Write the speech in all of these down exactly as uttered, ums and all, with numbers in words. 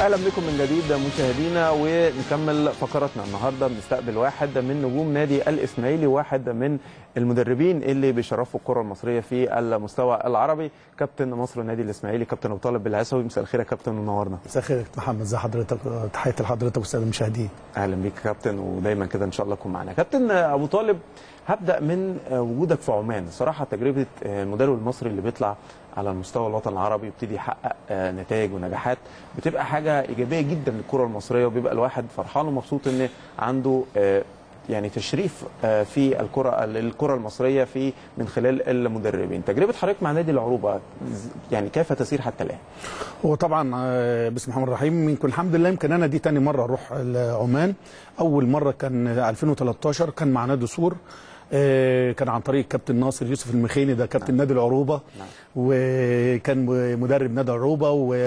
اهلا بكم من جديد مشاهدينا، ونكمل فقراتنا النهارده. بنستقبل واحد من نجوم نادي الاسماعيلي، واحد من المدربين اللي بيشرفوا الكره المصريه في المستوى العربي، كابتن مصر النادي الاسماعيلي، كابتن ابو طالب بالعسوي. مساء الخير يا كابتن ونورنا. مساء الخير يا محمد، ازي حضرتك؟ تحياتي لحضرتك والساده المشاهدين. اهلا بيك يا كابتن، ودايما كده ان شاء الله تكون معانا. كابتن ابو طالب، هبدا من وجودك في عمان. صراحه تجربه المدرب المصري اللي بيطلع على المستوى الوطن العربي ويبتدي يحقق نتائج ونجاحات بتبقى حاجه ايجابيه جدا للكره المصريه، وبيبقى الواحد فرحان ومبسوط ان عنده يعني تشريف في الكره الكره المصريه في من خلال المدربين. تجربه حضرتك مع نادي العروبه يعني كيف تسير حتى الان؟ هو طبعا بسم الله الرحمن الرحيم، يمكن الحمد لله يمكن انا دي ثاني مره اروح عمان. اول مره كان ألفين وثلاثة عشر كان مع نادي سور، كان عن طريق كابتن ناصر يوسف المخيني، ده كابتن نعم. نادي العروبه نعم. وكان مدرب نادي العروبه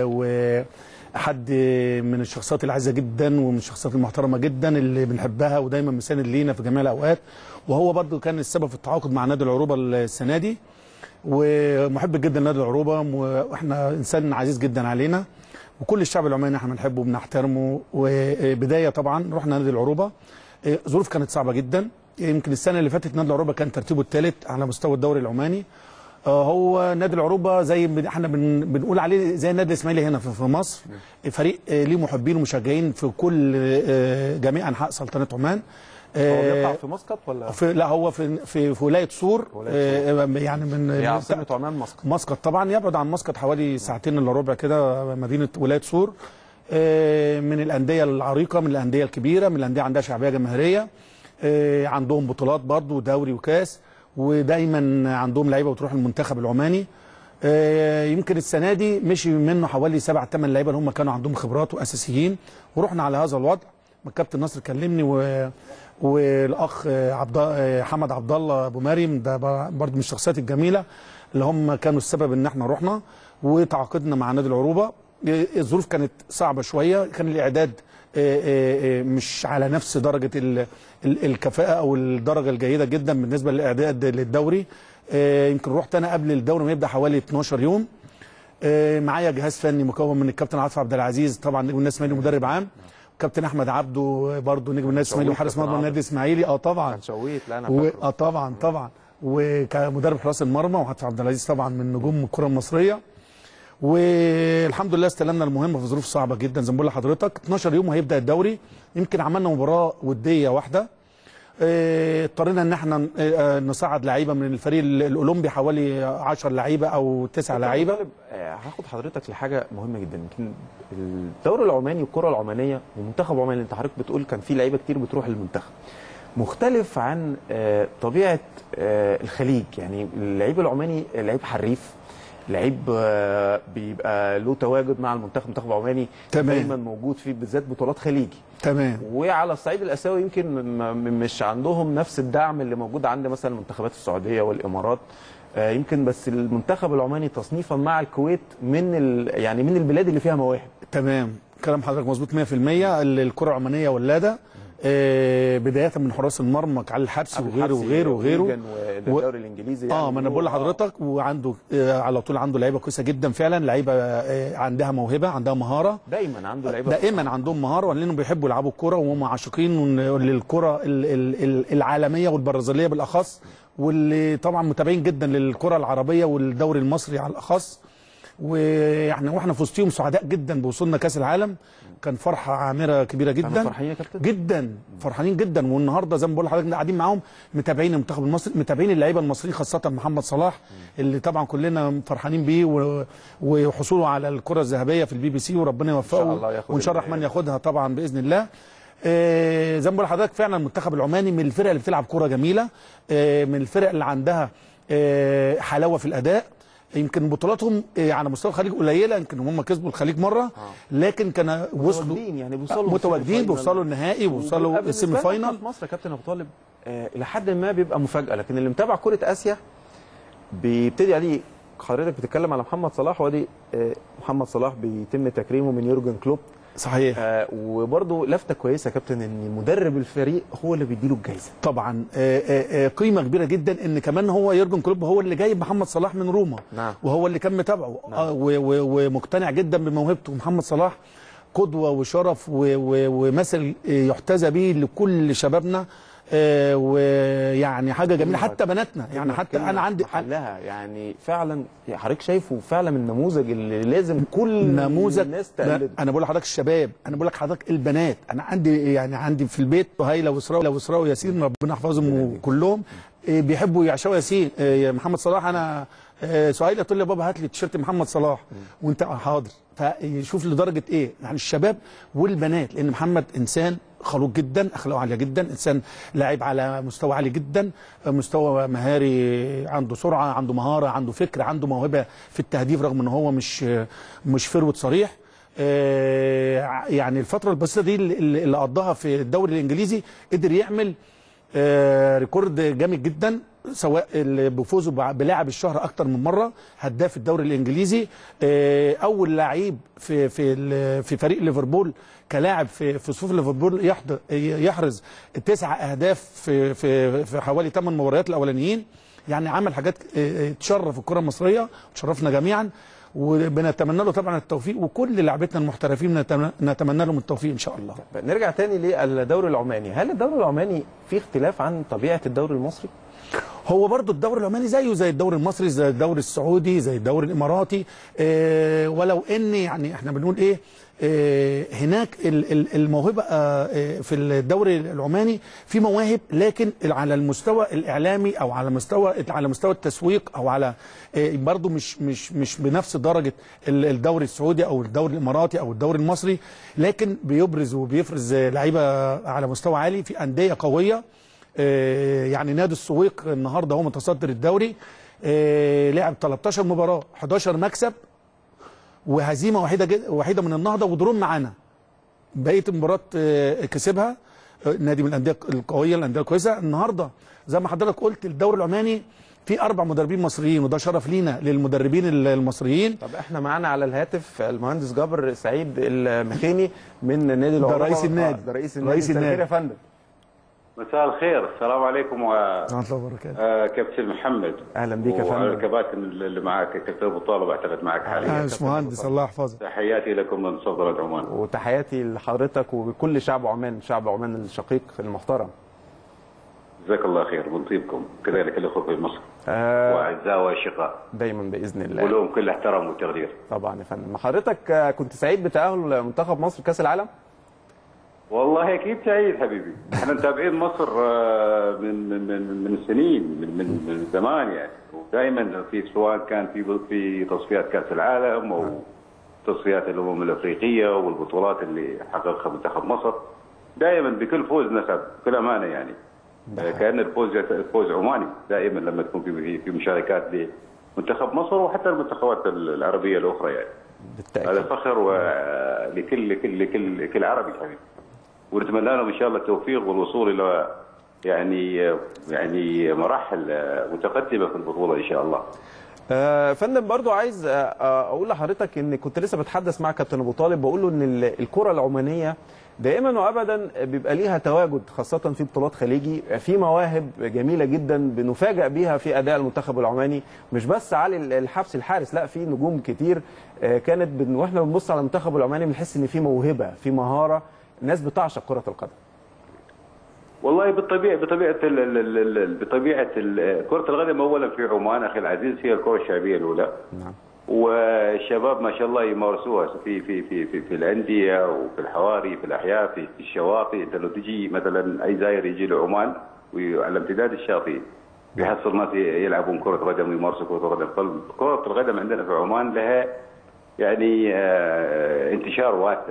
وحد من الشخصيات العزيزه جدا ومن الشخصيات المحترمه جدا اللي بنحبها ودايما مساند لينا في جميع الاوقات. وهو برضو كان السبب في التعاقد مع نادي العروبه السنه دي، ومحب جدا نادي العروبه، واحنا انسان عزيز جدا علينا، وكل الشعب العماني احنا بنحبه وبنحترمه. وبدايه طبعا رحنا نادي العروبه، ظروف كانت صعبه جدا. يمكن السنه اللي فاتت نادي العروبه كان ترتيبه الثالث على مستوى الدوري العماني. هو نادي العروبه زي احنا بنقول عليه زي النادي الاسماعيلي هنا في مصر، فريق ليه محبين ومشجعين في كل جميع انحاء سلطنه عمان. هو بيقع في مسقط ولا في لا هو في في, في ولايه سور، يعني من هي عاصمه عمان مسقط. مسقط طبعا يبعد عن مسقط حوالي ساعتين الا ربع كده، مدينه ولايه سور. من الانديه العريقه، من الانديه الكبيره، من الانديه عندها شعبيه جماهيريه، عندهم بطولات برضو دوري وكاس، ودايما عندهم لعيبه بتروح المنتخب العماني. يمكن السنه دي مشي منه حوالي سبع ثمان لعيبه اللي هم كانوا عندهم خبرات واساسيين، ورحنا على هذا الوضع. الكابتن ناصر كلمني و... والاخ عبد حمد عبد الله ابو مريم، ده برضو من الشخصيات الجميله اللي هم كانوا السبب ان احنا رحنا وتعاقدنا مع نادي العروبه. الظروف كانت صعبه شويه، كان الاعداد مش على نفس درجه الكفاءه او الدرجه الجيده جدا بالنسبه للاعداد للدوري. يمكن رحت انا قبل الدوري ما يبدا حوالي اتناشر يوم. معايا جهاز فني مكون من الكابتن عاطف عبد العزيز طبعا نجم النادي الاسماعيلي مدرب عام، كابتن احمد عبده برضه نجم النادي الاسماعيلي وحارس مرمى النادي الاسماعيلي. اه طبعا شويت لا انا و... اه طبعا طبعا وكمدرب حراس المرمى، وعاطف عبد العزيز طبعا من نجوم الكره المصريه. والحمد لله استلمنا المهمه في ظروف صعبه جدا زي ما بقول لحضرتك. اتناشر يوم وهيبدا الدوري. يمكن عملنا مباراه وديه واحده، اضطرينا ان احنا نصعد لعيبه من الفريق الاولمبي حوالي عشر لعيبه او تسع لعيبه. هاخد حضرتك لحاجه مهمه جدا. يمكن الدوري العماني والكره العمانيه ومنتخب عمان، انت حضرتك بتقول كان في لعيبه كتير بتروح للمنتخب، مختلف عن طبيعه الخليج. يعني اللعيب العماني لعيب حريف، لعيب بيبقى له تواجد مع المنتخب، المنتخب العماني دايما موجود فيه بالذات بطولات خليجي. تمام. وعلى الصعيد الاسيوي يمكن مش عندهم نفس الدعم اللي موجود عند مثلا المنتخبات السعوديه والامارات. يمكن بس المنتخب العماني تصنيفا مع الكويت من يعني من البلاد اللي فيها مواهب. تمام، كلام حضرتك مظبوط مية في المية. الكره العمانيه ولاده، آه بدايه من حراس المرمى علي الحبسي وغيره وغيره وغيره والدوري الانجليزي يعني. اه ما انا بقول لحضرتك، وعنده آه على طول عنده لعيبه كويسه جدا فعلا، لعيبه آه عندها موهبه، عندها مهاره. دايما عنده لعيبه دائما عندهم مهاره، لانهم بيحبوا يلعبوا الكوره وهم عاشقين للكره العالميه والبرازيليه بالاخص، واللي طبعا متابعين جدا للكره العربيه والدوري المصري على الاخص. واحنا واحنا في وسطهم سعداء جدا بوصولنا كاس العالم. كان فرحه عامره كبيره جدا. فرحانين يا كابتن؟ جدا فرحانين جدا. والنهارده زي ما بقول لحضرتك قاعدين معاهم متابعين المنتخب المصري، متابعين اللعيبه المصريين، خاصه محمد صلاح اللي طبعا كلنا فرحانين بيه، وحصوله على الكره الذهبيه في البي بي سي، وربنا يوفقه وان شاء الله الرحمن ياخدها طبعا باذن الله. آه زي ما بقول لحضرتك فعلا المنتخب العماني من الفرق اللي بتلعب كره جميله، آه من الفرق اللي عندها آه حلاوه في الاداء. يمكن بطولاتهم على مستوى الخليج قليله، يمكن هم كسبوا الخليج مره، لكن كان وصلوا يعني بيوصلوا متواجدين، بيوصلوا النهائي، بيوصلوا السيمي فاينال. في مصر يا كابتن ابو طالب آه الى حد ما بيبقى مفاجاه، لكن اللي متابع كره اسيا بيبتدي عليه. حضرتك بتتكلم على محمد صلاح، وادي آه محمد صلاح بيتم تكريمه من يورجن كلوب. صحيح. آه وبرده لفته كويسه يا كابتن ان مدرب الفريق هو اللي بيديله الجايزه. طبعا آه آه قيمه كبيره جدا ان كمان هو يورجن كلوب هو اللي جايب محمد صلاح من روما. نعم. وهو اللي كان متابعه. نعم. آه ومقتنع جدا بموهبته محمد صلاح. قدوه وشرف ومثل يحتذى به لكل شبابنا. آه ويعني حاجه جميله حتى بناتنا يعني حتى انا عندي حلها يعني فعلا حضرتك شايفه فعلا النموذج اللي لازم كل نموذج الناس تقلده. انا بقول لحضرتك الشباب، انا بقول لك حضرتك البنات، انا عندي يعني عندي في البيت هايله واسراء واسراء وياسين ربنا يحفظهم كلهم بيحبوا يعشقوا ياسين. آه محمد صلاح انا آه سهيله تقول لي يا بابا هات لي تيشيرت محمد صلاح وانت حاضر. فيشوف لدرجه ايه يعني الشباب والبنات، لان محمد انسان خلوق جدا، اخلاقه عاليه جدا، انسان لاعب على مستوى عالي جدا، مستوى مهاري، عنده سرعه، عنده مهاره، عنده فكر، عنده موهبه في التهديف رغم ان هو مش مش فروت صريح. يعني الفتره البسيطه دي اللي قضاها في الدوري الانجليزي قدر يعمل ريكورد جامد جدا، سواء بفوزه بلاعب الشهر اكتر من مره، هداف الدوري الانجليزي، اول لعيب في في في فريق ليفربول كلاعب في في صفوف ليفربول يحرز تسع اهداف في في في حوالي ثمان مباريات الاولانيين. يعني عمل حاجات تشرف الكره المصريه وتشرفنا جميعا، وبنتمنى له طبعا التوفيق، وكل لاعبتنا المحترفين نتمنى لهم التوفيق ان شاء الله. نرجع تاني للدوري العماني، هل الدوري العماني فيه اختلاف عن طبيعه الدوري المصري؟ هو برضو الدوري العماني زيه زي الدوري المصري، زي الدوري السعودي، زي الدوري الاماراتي، إيه ولو ان يعني احنا بنقول ايه, إيه هناك الموهبه إيه في الدوري العماني في مواهب، لكن على المستوى الاعلامي او على مستوى على مستوى التسويق او على إيه برضو مش مش مش بنفس درجه الدوري السعودي او الدوري الاماراتي او الدوري المصري، لكن بيبرز وبيفرز لعيبه على مستوى عالي في انديه قويه. يعني نادي السويق النهارده هو متصدر الدوري، لعب ثلاثة عشر مباراه، احد عشر مكسب وهزيمه وحيده وحيده من النهضه ودروم معانا. بقيه المباراه كسبها نادي من الانديه القويه، الانديه الكويسه. النهارده زي ما حضرتك قلت الدوري العماني في اربع مدربين مصريين، وده شرف لينا للمدربين المصريين. طب احنا معانا على الهاتف المهندس جابر سعيد المخيني من نادي العماني، ده رئيس النادي. ده رئيس النادي. رئيس النادي يا فندم. مساء الخير، السلام عليكم و ورحمه الله وبركاته. آه كابتن محمد، اهلا بيك يا فندم. والكباتن اللي معاك كابتن ابو طالب اعتقد معك حاليا. مش مهندس، الله يحفظك. تحياتي لكم من سلطنه عمان، وتحياتي لحضرتك وكل شعب عمان، شعب عمان الشقيق المحترم. جزاك الله خير من طيبكم، كذلك الاخوه في مصر آه واعزاء واشقاء دايما باذن الله، ولهم كل احترام وتقدير. طبعا يا فندم. حضرتك كنت سعيد بتاهل منتخب مصر كاس العالم؟ والله اكيد سعيد حبيبي، احنا متابعين مصر من من من سنين، من من من زمان يعني، ودائما في سواء كان في في تصفيات كاس العالم او تصفيات الامم الافريقيه والبطولات اللي حققها منتخب مصر، دائما بكل فوز نسب بكل امانه يعني. كان الفوز فوز عماني دائما لما تكون في في مشاركات لمنتخب مصر وحتى المنتخبات العربيه الاخرى يعني. بالتاكيد هذا فخر لكل لكل لكل لكل عربي حبيبي، ونتمنى لهم ان شاء الله التوفيق والوصول الى يعني يعني مراحل متقدمه في البطوله ان شاء الله. آه فندم، برضو عايز آه اقول لحضرتك ان كنت لسه بتحدث مع كابتن ابو طالب، بقول له ان الكره العمانيه دائما وابدا بيبقى ليها تواجد، خاصه في بطولات خليجي، في مواهب جميله جدا بنفاجئ بيها في اداء المنتخب العماني، مش بس علي الحبس الحارس، لا في نجوم كتير آه كانت بن... واحنا بنبص على المنتخب العماني بنحس ان في موهبه، في مهاره، الناس بتعشق كره القدم. والله بالطبيعه بطبيعه ال ال ال بطبيعه ال كره القدم اولا في عمان اخي العزيز هي الكره الشعبيه الاولى. نعم. والشباب ما شاء الله يمارسوها في في في في, في الانديه وفي الحواري، في الاحياء، في, في الشواطئ. انت لو تجي مثلا اي زاير يجي لعمان وعلى امتداد الشاطئ بيحصل ناس يلعبون كره قدم ويمارسوا كره قدم. فكره القدم عندنا في عمان لها يعني آه انتشار واسع.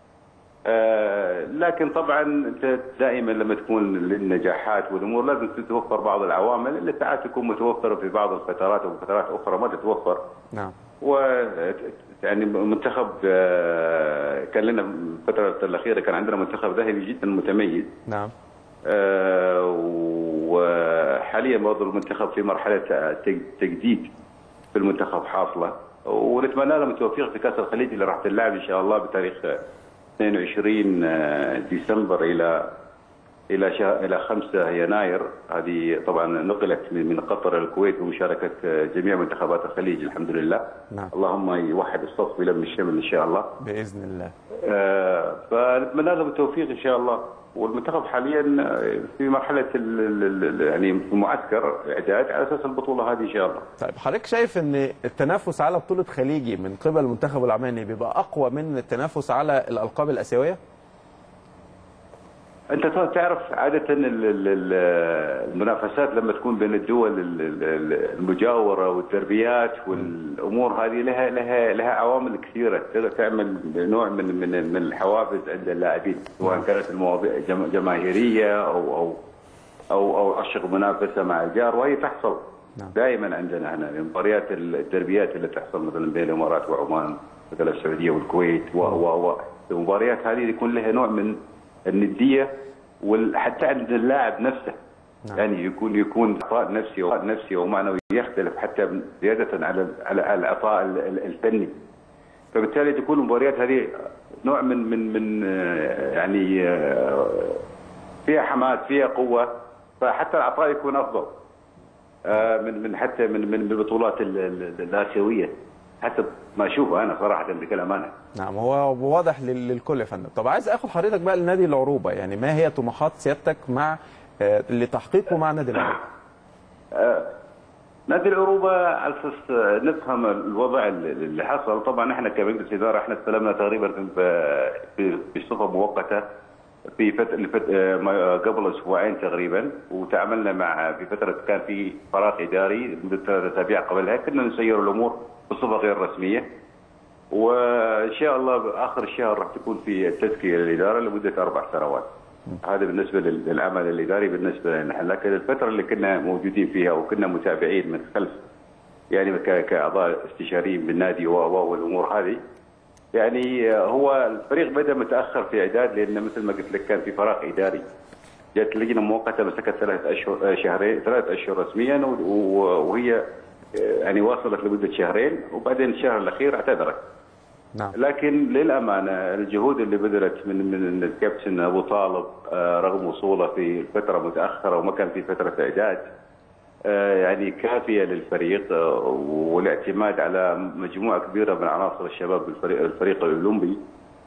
آه لكن طبعا انت دائما لما تكون للنجاحات والامور لازم تتوفر بعض العوامل اللي ساعات تكون متوفره في بعض الفترات وفترات اخرى ما تتوفر. نعم. و يعني منتخب آه كان لنا الفتره الاخيره كان عندنا منتخب ذهبي جدا متميز. نعم. آه وحاليا برضه المنتخب في مرحله تجديد في المنتخب حاصله، ونتمنى لهم التوفيق في كاس الخليج اللي راح تلعب ان شاء الله بتاريخ اثنين وعشرين ديسمبر الى الى شهر الى خمسة يناير. هذه طبعا نقلت من قطر الى الكويت بمشاركه جميع منتخبات الخليج الحمد لله. نعم. اللهم يوحد الصف ويلم الشمل ان شاء الله باذن الله. آه فنتمنى لهم التوفيق ان شاء الله. والمنتخب حاليا في مرحله ال ال يعني في معسكر اعداد على اساس البطوله هذه ان شاء الله. طيب حضرتك شايف ان التنافس على بطوله خليجي من قبل المنتخب العماني بيبقى اقوى من التنافس على الالقاب الاسيويه؟ انت تعرف عاده المنافسات لما تكون بين الدول المجاوره والدربيات والامور هذه لها لها لها عوامل كثيره تعمل نوع من من من الحوافز عند اللاعبين، سواء كانت المواضيع جماهيريه او او او او عشق منافسه مع الجار، وهي تحصل دائما عندنا هنا مباريات الدربيات اللي تحصل مثلا بين الامارات وعمان، مثلا السعوديه والكويت و و المباريات هذه يكون لها نوع من النديه وحتى عند اللاعب نفسه. نعم. يعني يكون يكون عطاء نفسي وعطاء نفسي ومعنوي يختلف حتى زياده على على العطاء الفني. فبالتالي تكون المباريات هذه نوع من من من يعني فيها حماس فيها قوه، فحتى العطاء يكون افضل من من حتى من من البطولات الاسيويه حتى ما اشوفه انا صراحه بكل امانه. نعم هو واضح للكل يا فندم. طب عايز اخد حضرتك بقى لنادي العروبه، يعني ما هي طموحات سيادتك مع لتحقيقه مع نادي العروبه؟ آه نادي العروبه على اساس نفهم الوضع اللي حصل. طبعا احنا كمجلس اداره احنا استلمنا تقريبا بصفه مؤقته في فتره قبل اسبوعين تقريبا، وتعاملنا مع في فتره كان في فراغ اداري مده ثلاثة اسابيع قبلها، كنا نسير الامور بصفه غير رسميه. وان شاء الله اخر الشهر راح تكون في التزكيه للاداره لمده اربع سنوات. هذا بالنسبه للعمل الاداري بالنسبه لنا، لكن الفتره اللي كنا موجودين فيها وكنا متابعين من خلف يعني كاعضاء استشاريين بالنادي والامور هذه، يعني هو الفريق بدا متاخر في اعداد، لان مثل ما قلت لك كان في فراغ اداري. جت لجنه مؤقته مسكت ثلاث اشهر شهرين ثلاث اشهر رسميا، وهي يعني واصلت لمده شهرين، وبعدين الشهر الاخير اعتذرت. نعم. لكن للامانه الجهود اللي بذلت من من الكابتن ابو طالب رغم وصوله في فتره متاخره وما كان في فتره اعداد يعني كافيه للفريق، والاعتماد على مجموعه كبيره من عناصر الشباب بالفريق الفريق الاولمبي.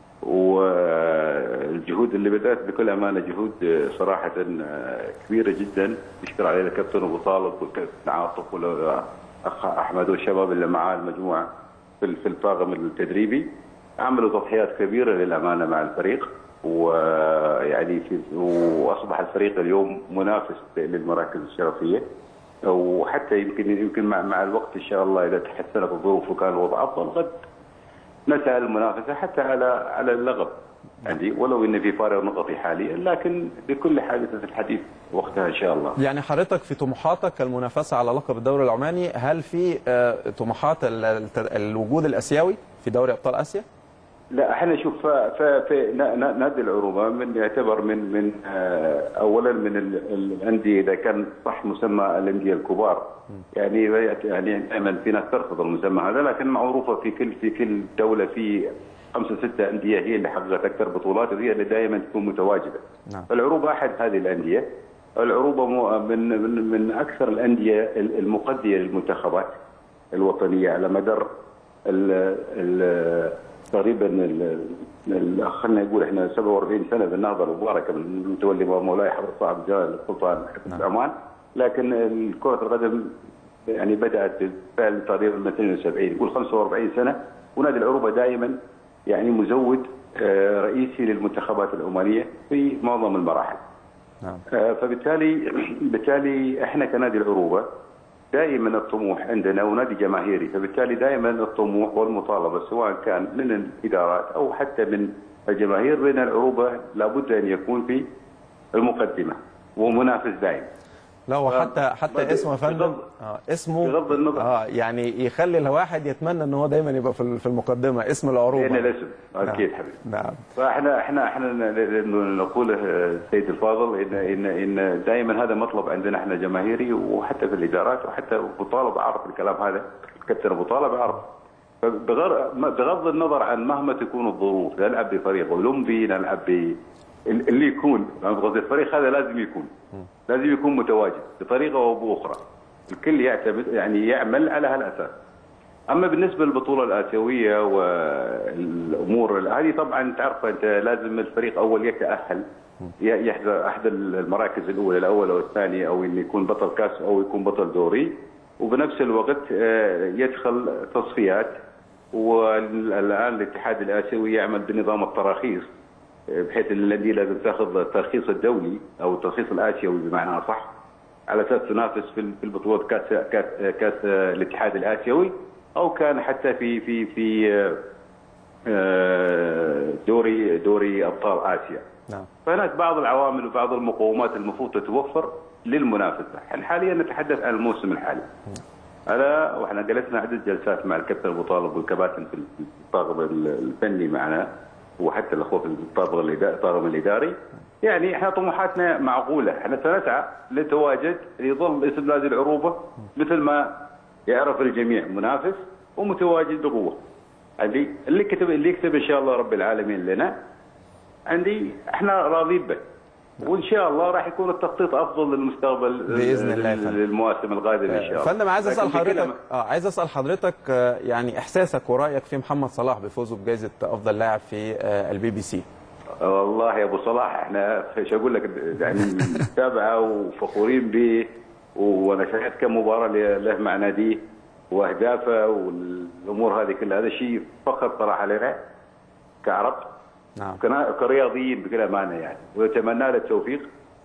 والجهود اللي بدات بكل امانه جهود صراحه كبيره جدا، نشكر عليها الكابتن ابو طالب والكابتن عاطف والاخ احمد والشباب اللي معاه المجموعه في في الطاقم التدريبي. عملوا تضحيات كبيره للامانه مع الفريق، ويعني واصبح الفريق اليوم منافس للمراكز الشرفيه، وحتى يمكن يمكن مع مع الوقت ان شاء الله اذا تحسنت الظروف وكان الوضع افضل قد نسعى المنافسه حتى على على اللقب عندي، ولو ان في فارق نقطي حاليا، لكن بكل حادثه الحديث وقتها ان شاء الله. يعني حضرتك في طموحاتك المنافسه على لقب الدوري العماني، هل في طموحات الوجود الاسيوي في دوري ابطال اسيا؟ لا احنا شوف في نادي العروبه من يعتبر من من اولا من الانديه اذا كان صح مسمى الانديه الكبار، يعني يعني دائما في ناس ترفض المسمى هذا، لكن معروفه في كل في كل دوله في خمسه سته انديه هي اللي حققت اكثر بطولات، وهي اللي دائما تكون متواجده. نعم. العروبه احد هذه الانديه. العروبه من من من اكثر الانديه المقديه للمنتخبات الوطنيه على مدار ال ال تقريبا خلينا نقول احنا سبعة وأربعين سنه بالنهضه المباركه من متولي مولاي حضره صاحب الجلاله السلطان حفظ عمان، لكن كره القدم يعني بدات بالفعل تقريبا من اثنين وسبعين، يقول خمسة وأربعين سنه، ونادي العروبه دائما يعني مزود رئيسي للمنتخبات العمانيه في معظم المراحل. نعم. فبالتالي بالتالي احنا كنادي العروبه دائما الطموح عندنا ونادي جماهيري، فبالتالي دائما الطموح والمطالبه سواء كان من الادارات او حتى من الجماهير بين العروبه لابد ان يكون في المقدمه ومنافس دائم. لا وحتى حتى اسمه يا فندم اه اسمه بغض النظر اه يعني يخلي الواحد يتمنى ان هو دايما يبقى في المقدمه اسم العروبه. هنا الاسم اكيد حبيبي. نعم. فاحنا احنا احنا نقول السيد الفاضل ان ان ان دائما هذا مطلب عندنا احنا جماهيري، وحتى في الادارات، وحتى ابو طالب عارف الكلام هذا، الكابتن ابو طالب عارف. بغض النظر عن مهما تكون الظروف، نلعب بفريق اولمبي، نلعب ب اللي يكون قصدي الفريق هذا لازم يكون لازم يكون متواجد بطريقه او باخرى. الكل يعتمد يعني يعمل على هالاساس. اما بالنسبه للبطوله الاسيويه والامور هذه طبعا تعرف انت لازم الفريق اول يتاهل يحضر احد المراكز الاولى الاول او الثاني او انه يكون بطل كاس او يكون بطل دوري، وبنفس الوقت يدخل تصفيات. والان الاتحاد الاسيوي يعمل بنظام التراخيص بحيث ان الانديه لازم تاخذ الترخيص الدولي او الترخيص الاسيوي بمعنى اصح على اساس تنافس في البطولات كاس كاس كاس الاتحاد الاسيوي او كان حتى في في في دوري دوري ابطال اسيا. نعم. فهناك بعض العوامل وبعض المقومات المفروض تتوفر للمنافسه. احنا حاليا نتحدث عن الموسم الحالي. هذا واحنا جلسنا عدة جلسات مع الكابتن ابو طالب والكباتن في الطاقم الفني معنا وحتى الاخوه في الطاقم الطاقم الاداري. يعني احنا طموحاتنا معقوله، احنا سنسعى لتواجد يظل اسم نادي العروبه مثل ما يعرف الجميع منافس ومتواجد بقوه. عندي اللي كتب اللي يكتب ان شاء الله رب العالمين لنا عندي احنا راضين به، وان شاء الله راح يكون التخطيط افضل للمستقبل باذن الله للمواسم القادمه ان شاء الله. فندم عايز اسال حضرتك اه عايز اسال حضرتك يعني احساسك ورايك في محمد صلاح بفوزه بجائزه افضل لاعب في البي بي سي. والله يا ابو صلاح احنا ايش اقول لك يعني متابعه وفخورين به، وانا شاهدت كم مباراه له مع ناديه واهدافه والامور هذه كلها، هذا شيء فخر صراحه لنا كعرب. نعم. كرياضيين بكل امانه يعني، ونتمنى له التوفيق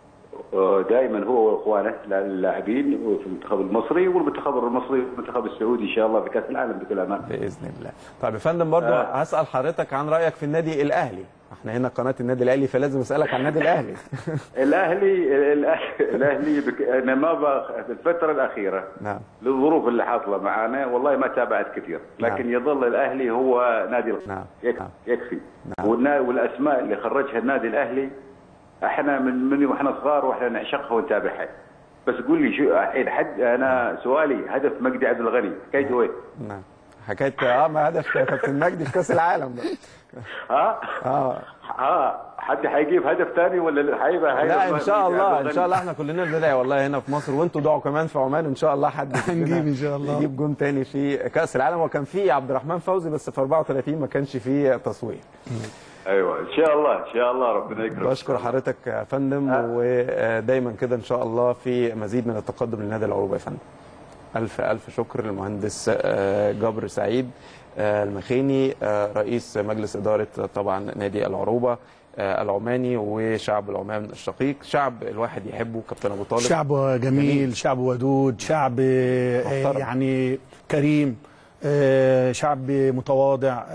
دائما هو واخوانه اللاعبين في المنتخب المصري والمنتخب المصري والمنتخب السعودي ان شاء الله في كاس العالم بكل امانه. باذن الله. طيب يا فندم برضه آه. هسال حضرتك عن رايك في النادي الاهلي. احنا هنا قناه النادي الاهلي فلازم اسالك عن النادي الاهلي. الاهلي الاهلي بك... انا ما ب... في الفتره الاخيره نعم للظروف اللي حاصله معانا والله ما تابعت كثير، لكن نعم. يظل الاهلي هو نادي نعم. يك... نعم. يكفي. نعم. والنا... والاسماء اللي خرجها النادي الاهلي احنا من من واحنا صغار واحنا نعشقها ونتابعها. بس قول لي شو الحين حد انا سؤالي هدف مجدي عبد الغني حكايته وين؟ نعم حكايه اه ما هدف كابتن مجدي في كاس العالم بقى. ها؟ اه اه حد هيجيب هدف ثاني ولا هيبقى لا ان شاء الله ان شاء الله احنا كلنا بندعي والله هنا في مصر وانتوا دعوا كمان في عمان ان شاء الله حد هنجيب ان شاء الله يجيب جون ثاني في كاس العالم. وكان في عبد الرحمن فوزي بس في أربعة وثلاثين ما كانش فيه تصوير. ايوه ان شاء الله ان شاء الله ربنا يكرمك. بشكر حضرتك يا فندم أه. ودايما كده ان شاء الله في مزيد من التقدم للنادي العروبه يا فندم. الف الف شكر للمهندس جابر سعيد المخيني رئيس مجلس اداره طبعا نادي العروبه العماني وشعب العمان الشقيق. شعب الواحد يحبه كابتن ابو طالب. شعب جميل, جميل. شعب ودود، شعب محترم. يعني كريم، شعب متواضع،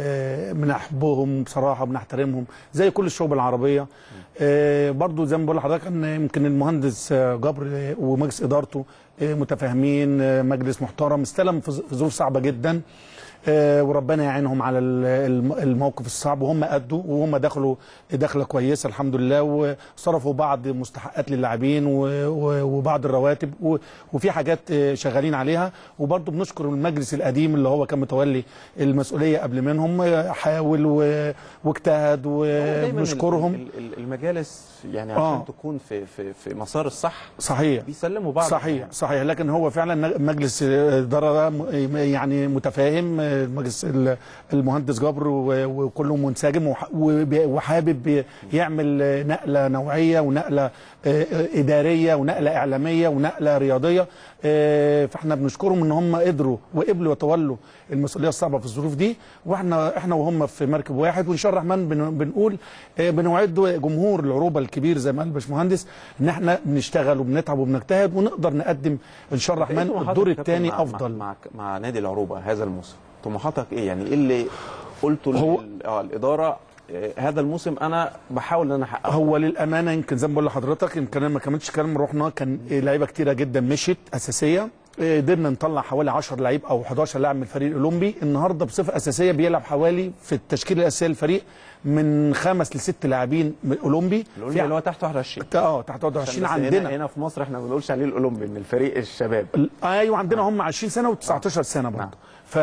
بنحبهم بصراحه وبنحترمهم زي كل الشعوب العربيه. برضو زي ما بقول لحضرتك ان يمكن المهندس جبر ومجلس ادارته متفاهمين، مجلس محترم استلم في ظروف صعبه جدا، وربنا يعينهم على الموقف الصعب، وهم أدوا وهم دخلوا دخله كويسه الحمد لله، وصرفوا بعض مستحقات للاعبين وبعض الرواتب، وفي حاجات شغالين عليها. وبرضه بنشكر المجلس القديم اللي هو كان متولي المسؤوليه قبل منهم، حاول واجتهد وبنشكرهم. المجالس يعني عشان آه. تكون في في في مسار الصح صحيح بيسلموا بعض. صحيح يعني. صحيح. لكن هو فعلا مجلس الاداره يعني متفاهم، مجلس المهندس جبر وكله منسجم وحابب يعمل نقله نوعيه ونقله اداريه ونقله اعلاميه ونقله رياضيه. فاحنا بنشكرهم ان هم قدروا وقبلوا يتولوا المسؤوليه الصعبه في الظروف دي، واحنا احنا وهم في مركب واحد. وان شاء الله الرحمن بنقول بنوعد جمهور العروبه الكبير زي ما قال الباشمهندس ان احنا بنشتغل وبنتعب وبنجتهد ونقدر نقدم ان شاء الله الرحمن الدور الثاني افضل مع, مع, مع نادي العروبه هذا الموسم. طموحاتك ايه؟ يعني ايه اللي قلته هو اه الاداره هذا الموسم انا بحاول ان انا احققه؟ هو للامانه يمكن زي ما بقول لحضرتك، يمكن انا ما كملتش كلام، رحنا كان لعيبه كتيره جدا مشيت اساسيه قدرنا نطلع حوالي عشرة لعيب او حداشر لاعب من الفريق الاولمبي. النهارده بصفه اساسيه بيلعب حوالي في التشكيله الاساسيه للفريق من خمس لست لاعبين من الاولمبي. الاولمبي اللي هو تحت واحد وعشرين. اه تحت واحد وعشرين. عندنا عندنا هنا في مصر احنا ما بنقولش عليه الاولمبي، من الفريق الشباب. ايوه عندنا هم عشرين سنه وتسعتاشر سنه برضه. ف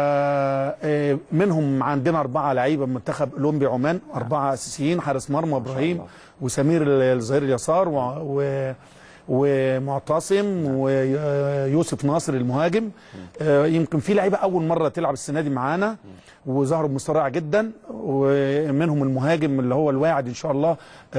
منهم عندنا اربعه لعيبه من منتخب اولمبي عمان، اربعه اساسيين، حارس مرمى ابراهيم وسمير الظهير اليسار و... و... ومعتصم ويوسف ناصر المهاجم. يمكن في لعيبه اول مره تلعب السنه دي معانا وظهروا بمستوى رائع جدا، ومنهم المهاجم اللي هو الواعد ان شاء الله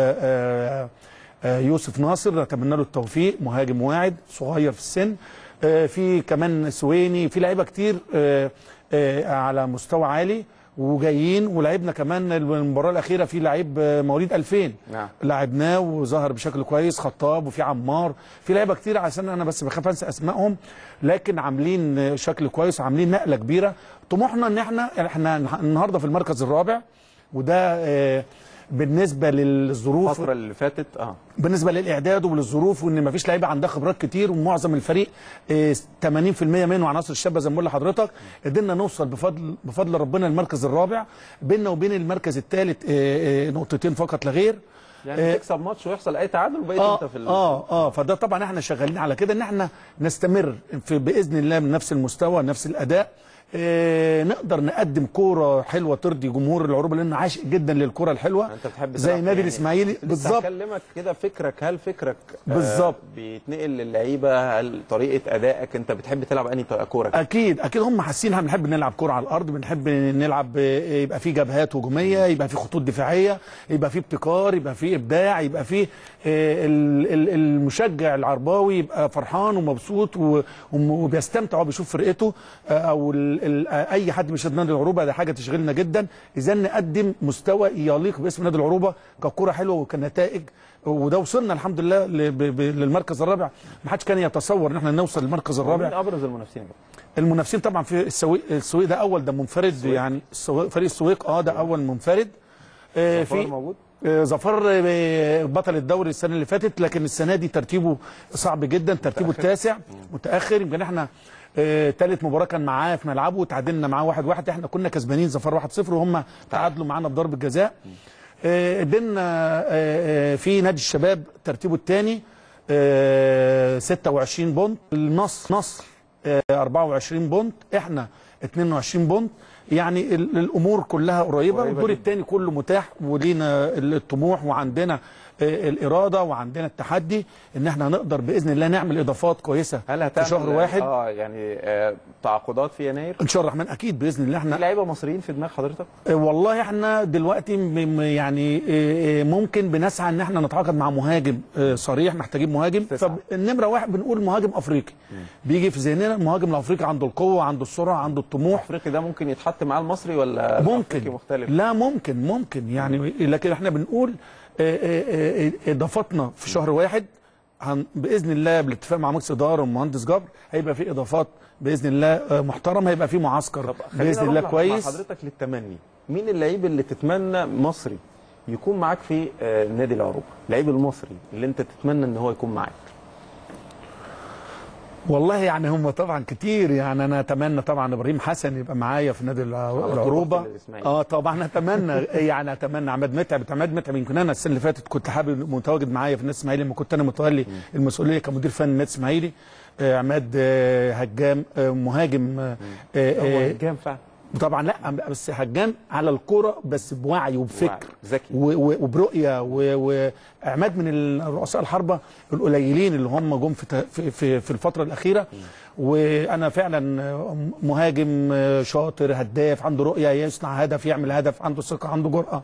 يوسف ناصر، نتمنى له التوفيق، مهاجم واعد صغير في السن. في كمان سويني، في لعيبه كتير على مستوى عالي وجايين. ولعبنا كمان المباراه الاخيره في لعيب مواليد ألفين نعم لعبناه وظهر بشكل كويس، خطاب، وفي عمار، في لعيبه كتير عشان انا بس بخاف انسى اسمائهم، لكن عاملين شكل كويس وعاملين نقله كبيره. طموحنا ان احنا احنا النهارده في المركز الرابع، وده بالنسبه للظروف الفتره اللي فاتت اه بالنسبه للاعداد وللظروف، وان مفيش لعيبه عندها خبرات كتير، ومعظم الفريق ثمانين في المية منه عناصر الشابه زي ما بقول لحضرتك. قدرنا نوصل بفضل بفضل ربنا المركز الرابع، بيننا وبين المركز الثالث نقطتين فقط لا غير. يعني تكسب ماتش ويحصل اي تعادل وبقيت آه انت في ال... اه اه فده طبعا احنا شغالين على كده ان احنا نستمر في باذن الله من نفس المستوى نفس الاداء. آه نقدر نقدم كوره حلوه ترضي جمهور العروبه، لانه عاشق جدا للكوره الحلوه. انت بتحب زي النادي يعني الاسماعيلي بالظبط. هكلمك كده فكرك، هل فكرك بالظبط آه بيتنقل للعيبه؟ هل طريقه ادائك انت بتحب تلعب انهي كوره؟ اكيد اكيد هم حاسين احنا بنحب نلعب كوره على الارض، بنحب نلعب يبقى في جبهات هجوميه، يبقى في خطوط دفاعيه، يبقى في ابتكار، يبقى في ابداع، يبقى في المشجع العرباوي يبقى فرحان ومبسوط وبيستمتع وبيشوف فرقته، او اي حد مش نادي العروبه. ده حاجه تشغلنا جدا، اذا نقدم مستوى يليق باسم نادي العروبه ككوره حلوه وكنتائج. وده وصلنا الحمد لله للمركز الرابع. ما حدش كان يتصور ان احنا نوصل للمركز الرابع. مين ابرز المنافسين؟ المنافسين طبعا في السويق. السويق ده اول، ده منفرد السويق. يعني فريق السويق اه ده اول منفرد. آه في موجود ظفر بطل الدوري السنه اللي فاتت، لكن السنه دي ترتيبه صعب جدا، ترتيبه التاسع متاخر. يمكن احنا ثالث مباراه كان معاه في ملعبه وتعادلنا معاه واحد واحد، احنا كنا كسبانين ظفر واحد صفر وهم تعادلوا معانا بضربه جزاء. قدرنا في نادي الشباب ترتيبه الثاني ستة وعشرين بونت، النصر نصر أربعة وعشرين بونت، احنا اتنين وعشرين بونت. يعني الامور كلها قريبه، والدور الثاني كله متاح، ولينا الطموح وعندنا الاراده وعندنا التحدي ان احنا هنقدر باذن الله نعمل اضافات كويسه في شهر واحد. اه يعني آه تعاقدات في يناير ان شاء الله الرحمن. اكيد باذن الله. احنا لعيبه مصريين في دماغ حضرتك؟ آه والله احنا دلوقتي يعني آه ممكن بنسعى ان احنا نتعاقد مع مهاجم آه صريح، محتاجين مهاجم. فالنمره واحد بنقول مهاجم افريقي. م. بيجي في ذهننا المهاجم الافريقي عنده القوه، عنده السرعه، عنده الطموح. الافريقي ده ممكن يتحط مع المصري ولا ممكن مختلف؟ لا ممكن ممكن يعني، لكن احنا بنقول اضافتنا في شهر واحد باذن الله بالاتفاق مع مجلس اداره والمهندس جبر هيبقى في اضافات باذن الله محترمه، هيبقى في معسكر باذن الله كويس. مع حضرتك للتمني، مين اللعيب اللي تتمنى مصري يكون معاك في نادي العروبه؟ اللعيب المصري اللي انت تتمنى ان هو يكون معاك؟ والله يعني هم طبعا كتير، يعني انا اتمنى طبعا ابراهيم حسن يبقى معايا في نادي العروبه. اه طبعا اتمنى يعني اتمنى عماد متعب. عماد متعب يمكن انا السنه اللي فاتت كنت حابب متواجد معايا في النادي الاسماعيلي لما كنت انا متولي المسؤوليه كمدير فني النادي الاسماعيلي. آه عماد آه هجام آه مهاجم آه آه هجام فعلا طبعا، لا بس هجام على الكرة بس بوعي وبفكر ذكي وبرؤيه. وعماد من رؤساء الحربه القليلين اللي هم جم في في في الفتره الاخيره. وانا فعلا مهاجم شاطر هداف، عنده رؤيه، يصنع هدف، يعمل هدف، عنده ثقه، عنده جرأه.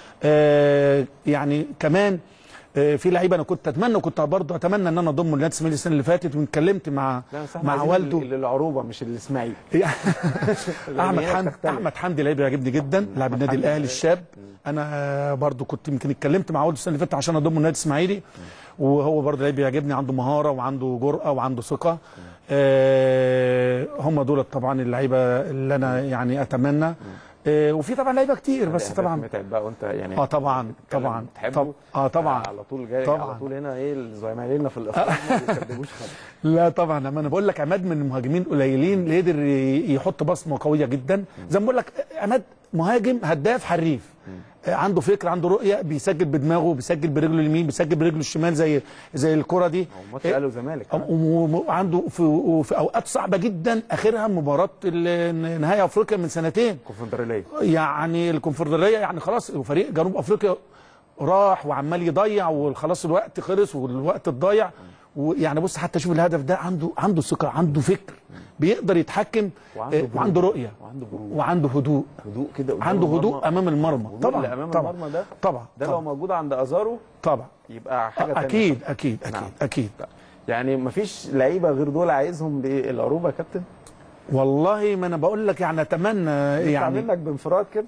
يعني كمان في لعيبه انا كنت اتمنى وكنت برضه اتمنى ان انا اضمه للنادي الاسماعيلي السنه اللي فاتت، واتكلمت مع مع والده. العروبه مش الاسماعيلي. احمد حمدي احمد حمدي لعيب يعجبني جدا، لاعب النادي الاهلي الشاب. انا برضه كنت يمكن اتكلمت مع والده السنه اللي فاتت عشان اضمه للنادي الاسماعيلي، وهو برضه لعيب يعجبني، عنده مهاره وعنده جرأه وعنده ثقه. أه هم دول طبعا اللعيبه اللي انا يعني اتمنى آه وفي طبعا لعيبه كتير بس طبعا متعب بقى وانت يعني اه طبعا طبعا طبعا اه طبعا على طول جاي طبعا. على طول هنا ايه زمايلنا في الافريقيا ما بيكذبوش خالص. لا طبعا، ما انا بقول لك عماد من المهاجمين قليلين اللي قدر يحط بصمه قويه جدا. زي ما بقول لك عماد مهاجم هداف حريف، عنده فكر، عنده رؤيه، بيسجل بدماغه، بيسجل برجله اليمين، بيسجل برجله الشمال زي زي الكره دي. هو ماتش الاهلي والزمالك وعنده في, في اوقات صعبه جدا، اخرها مباراه نهائي افريقيا من سنتين الكونفدراليه، يعني الكونفدراليه، يعني خلاص فريق جنوب افريقيا راح وعمال يضيع وخلاص الوقت خلص والوقت اتضيع. ويعني بص حتى شوف الهدف ده، عنده عنده ثقه، عنده فكر، بيقدر يتحكم، وعنده, وعنده رؤيه، وعنده وعنده هدوء هدوء كده، عنده هدوء امام المرمى. طبعا امام طبعا المرمى ده طبعا ده طبعا لو موجود عند ازارو طبعا يبقى حاجه ثانيه. اكيد اكيد اكيد نعم. اكيد. يعني مفيش لعيبه غير دول عايزهم بالعروبه يا كابتن؟ والله ما انا بقول لك يعني اتمنى يعني منك بانفراد كده.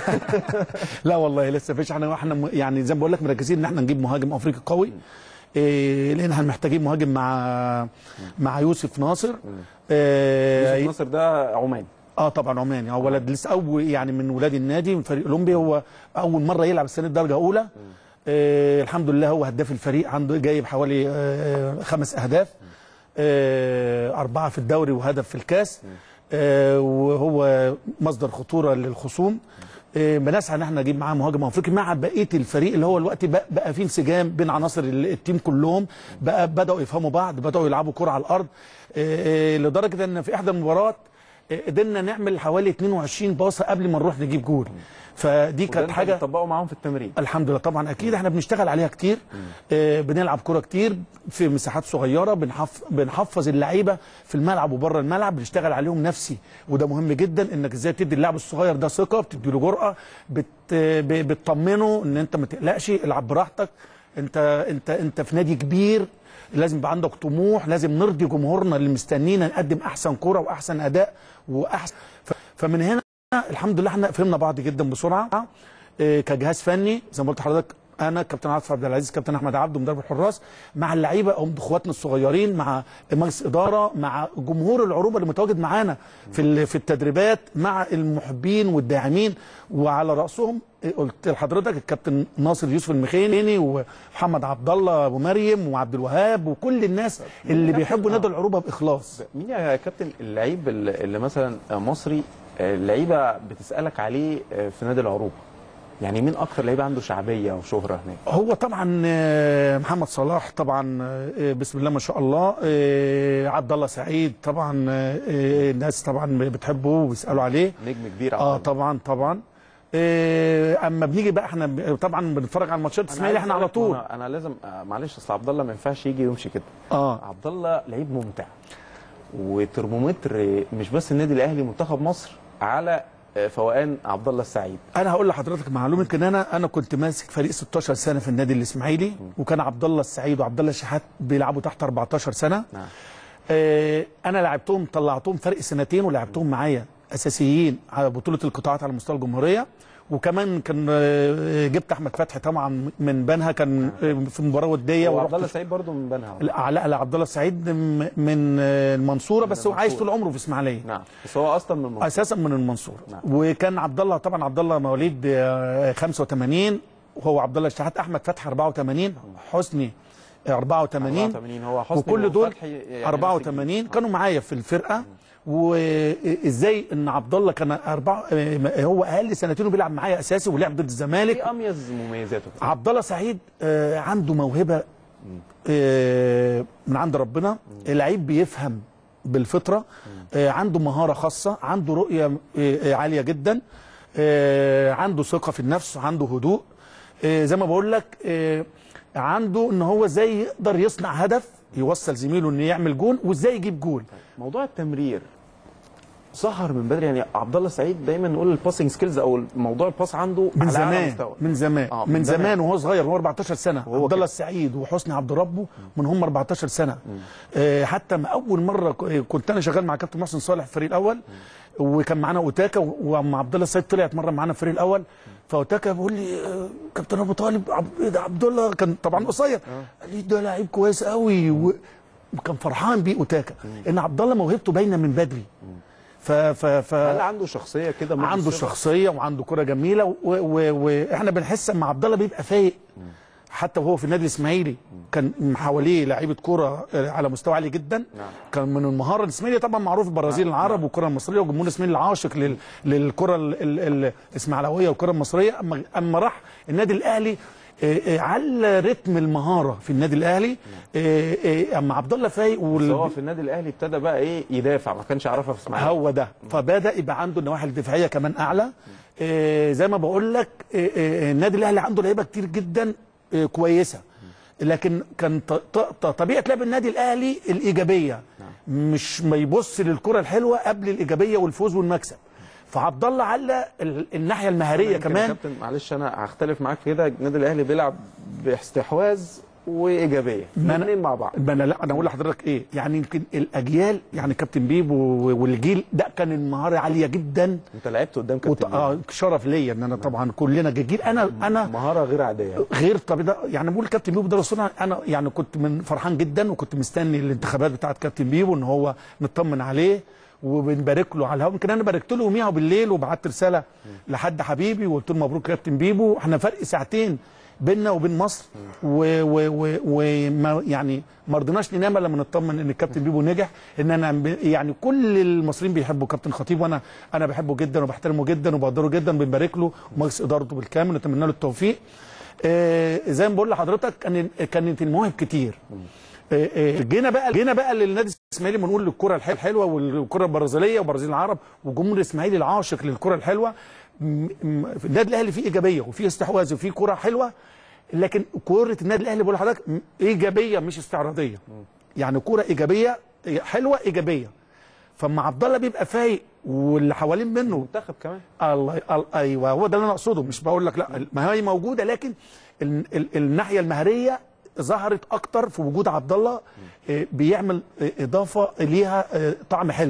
لا والله لسه فيش. احنا احنا يعني زي ما بقول لك مركزين ان احنا نجيب مهاجم افريقي قوي، إيه لان احنا محتاجين مهاجم مع مع يوسف ناصر. إيه يوسف ناصر ده عماني؟ اه طبعا عماني، هو ولد لسه او يعني من ولاد النادي من فريق اولمبي، هو اول مره يلعب السنه درجه اولى. إيه الحمد لله هو هداف الفريق، عنده جايب حوالي آه خمس اهداف، آه اربعه في الدوري وهدف في الكاس، آه وهو مصدر خطوره للخصوم. آه بنسعى ان احنا نجيب معاه مهاجم افريقي مع بقيه الفريق اللي هو الوقت بقى, بقى فيه انسجام بين عناصر التيم كلهم، بقى بداوا يفهموا بعض، بداوا يلعبوا كره على الارض، آه آه لدرجه ان في احدى المباريات قدرنا نعمل حوالي اتنين وعشرين باصه قبل ما نروح نجيب جول. فدي كانت حاجه بتطبقوا معاهم في التمرين؟ الحمد لله طبعا اكيد احنا بنشتغل عليها كتير. آه بنلعب كره كتير في مساحات صغيره، بنحف بنحفظ اللعيبه في الملعب وبره الملعب، بنشتغل عليهم نفسي، وده مهم جدا انك ازاي تدي اللاعب الصغير ده ثقه، بتدي له جرأه، بت بتطمنه ان انت ما تقلقش، العب براحتك، انت انت انت في نادي كبير، لازم يبقى عندك طموح، لازم نرضي جمهورنا اللي مستنينا نقدم احسن كره واحسن اداء واحسن. فمن هنا الحمد لله احنا فهمنا بعض جدا بسرعه اه كجهاز فني. زي ما قلت لحضرتك انا كابتن عاطف عبد العزيز، كابتن احمد عبده مدرب الحراس، مع اللعيبه هم اخواتنا الصغيرين، مع مجلس اداره، مع جمهور العروبه اللي متواجد معانا في في التدريبات، مع المحبين والداعمين، وعلى راسهم قلت لحضرتك الكابتن ناصر يوسف المخيني ومحمد عبد الله ابو مريم وعبد الوهاب وكل الناس اللي بيحبوا نادي العروبه باخلاص. مين يا كابتن اللعيب اللي مثلا مصري اللعيبه بتسالك عليه في نادي العروبه؟ يعني مين اكتر لعيب عنده شعبيه وشهره هناك؟ هو طبعا محمد صلاح طبعا، بسم الله ما شاء الله، عبد الله سعيد طبعا، الناس طبعا بتحبه وبيسالوا عليه، نجم كبير. اه طبعا طبعا. اما بنيجي بقى احنا طبعا بنتفرج على ماتشات الاسماعيلي احنا على طول. انا, أنا لازم معلش اصل عبد الله ما ينفعش يجي ويمشي كده. اه عبد الله لعيب ممتع وترمومتر، مش بس النادي الاهلي، منتخب مصر على فوقان عبد الله السعيد. انا هقول لحضرتك معلومه، كان انا انا كنت ماسك فريق ستاشر سنه في النادي الاسماعيلي، وكان عبد الله السعيد وعبد الله الشحات بيلعبوا تحت اربعتاشر سنه. نعم. آه انا لعبتهم، طلعتهم فرق سنتين ولعبتهم معايا اساسيين على بطوله القطاعات على مستوى الجمهوريه، وكمان كان جبت احمد فتحي طبعا من بنها، كان في مباراه وديه. وعبد الله السعيد برضه من بنها؟ لا لا عبد الله السعيد من المنصوره، بس هو عايش طول عمره في اسماعيليه. نعم، بس هو اصلا من المنصوره، اساسا من المنصوره. نعم. وكان عبد الله طبعا عبد الله مواليد خمسة وثمانين، وهو عبد الله الشحات، احمد فتحي اربعة وثمانين، حسني اربعة وثمانين، هو حسني وكل دول يعني اربعة وثمانين كانوا معايا في الفرقه. وازاي ان عبد الله كان أربعة، هو اقل سنتين وبيلعب معايا اساسي ولعب ضد الزمالك. ايه اميز مميزاته؟ عبد الله سعيد عنده موهبه من عند ربنا، لعيب بيفهم بالفطره، عنده مهاره خاصه، عنده رؤيه عاليه جدا، عنده ثقه في النفس، عنده هدوء، زي ما بقول لك عنده ان هو ازاي يقدر يصنع هدف يوصل زميله انه يعمل جول، وازاي يجيب جول. موضوع التمرير ظهر من بدري، يعني عبد الله السعيد دايما نقول الباسنج سكيلز او موضوع الباس عنده من على زمان اعلى مستوى. من زمان آه من, من زمان, زمان وهو صغير، وهو اربعتاشر سنه. عبد الله السعيد وحسني عبد ربه من هم اربعتاشر سنه. آه حتى ما اول مره كنت انا شغال مع كابتن محسن صالح في الفريق الاول، وكان معانا اوتاكا، وأما عبد الله السعيد طلع اتمرن معانا في الفريق الاول، فاوتاكا بيقول لي كابتن ابو طالب ايه ده عبد الله، كان طبعا قصير، قال لي ده لعيب كويس قوي، وكان فرحان بيه اوتاكا ان عبد الله موهبته باينه من بدري. ف ف ف هل عنده شخصيه كده؟ عنده شخصيه وعنده كره جميله، واحنا بنحس ان عبد الله بيبقى فايق حتى وهو في النادي الاسماعيلي. كان حواليه لعيبه كوره على مستوى عالي جدا. نعم. كان من المهاره الاسماعيلي طبعا معروف البرازيل العرب. نعم. والكره المصريه وجمهور الاسماعيلي العاشق لل... للكره الاسماعيلاويه والكره المصريه. اما اما راح النادي الاهلي على رتم المهاره في النادي الاهلي. اما عبد الله فايق وال... هو في النادي الاهلي ابتدى بقى ايه يدافع، ما كانش يعرفها في اسماعيليه. هو ده، فبدا يبقى عنده النواحي الدفاعيه كمان اعلى. زي ما بقول لك النادي الاهلي عنده لعيبه كتير جدا كويسه، لكن كان طبيعه لعب النادي الاهلي الايجابيه. مش ما يبص للكره الحلوه قبل الايجابيه والفوز والمكسب. فعبد الله على الناحيه المهاريه كمان. كابتن معلش انا هختلف معاك في كده، النادي الاهلي بيلعب باستحواذ وايجابيه الاثنين مع بعض. ما انا لا انا اقول لحضرتك ايه، يعني يمكن الاجيال يعني كابتن بيبو والجيل ده كان المهاره عاليه جدا. انت لعبت قدام كابتن وط... اه شرف ليا ان انا طبعا كلنا جيل. انا انا مهاره غير عاديه غير طبيعيه. يعني بقول كابتن بيبو ده رسولنا. انا يعني كنت من فرحان جدا وكنت مستني الانتخابات بتاعه كابتن بيبو ان هو نطمن عليه وبنبارك له على الهواء. يمكن انا باركت له يوميها بالليل وبعت رساله لحد حبيبي وقلت له مبروك كابتن بيبو. احنا فرق ساعتين بيننا وبين مصر، وما يعني ما رضيناش ننام لما نطمن ان الكابتن بيبو نجح. ان انا يعني كل المصريين بيحبوا كابتن خطيب، وانا انا بحبه جدا وبحترمه جدا وبقدره جدا. بنبارك له ومجلس ادارته بالكامل ونتمنى له التوفيق. آه زي ما بقول لحضرتك كان كانت المواهب كتير. آه آه جينا بقى جينا بقى للنادي الاسماعيلي بنقول الكره الحلوه والكره البرازيليه وبرازيل العرب وجمهور الاسماعيلي العاشق للكره الحلوه. في النادي الاهلي فيه ايجابيه وفيه استحواذ وفيه كره حلوه، لكن كره النادي الاهلي بقول لحضرتك ايجابيه مش استعراضيه. يعني كره ايجابيه حلوه ايجابيه. فاما عبد الله بيبقى فايق واللي حوالين منه منتخب كمان. الله ايوه هو ده اللي انا اقصده. مش بقول لك لا ما هي موجوده، لكن ال ال الناحيه المهريه ظهرت اكتر في وجود عبد الله. بيعمل اضافه ليها طعم حلو.